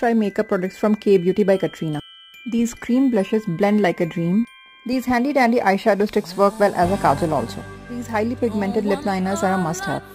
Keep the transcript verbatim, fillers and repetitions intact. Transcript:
try makeup products from K Beauty by Katrina. These cream blushes blend like a dream. These handy dandy eyeshadow sticks work well as a kajal also. These highly pigmented lip liners are a must have.